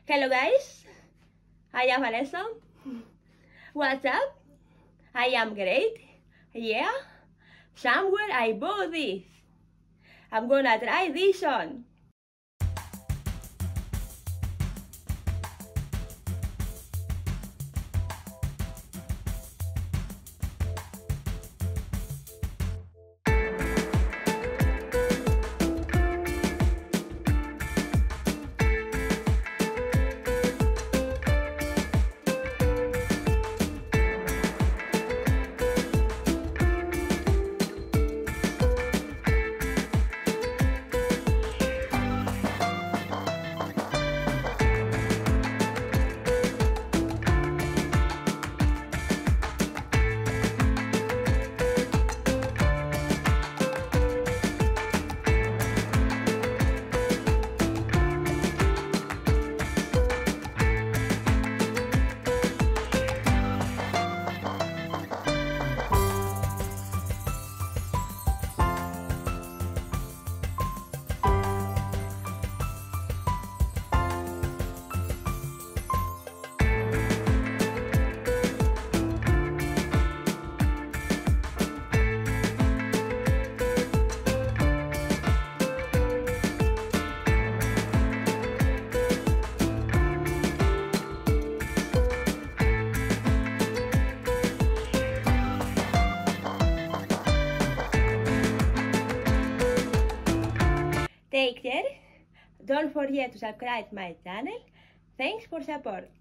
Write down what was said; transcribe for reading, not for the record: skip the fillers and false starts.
Hello guys, I am Vanessa. What's up? I am great. Yeah, somewhere I bought this. I'm gonna try this on. Take care. Don't forget to subscribe my channel. Thanks for support.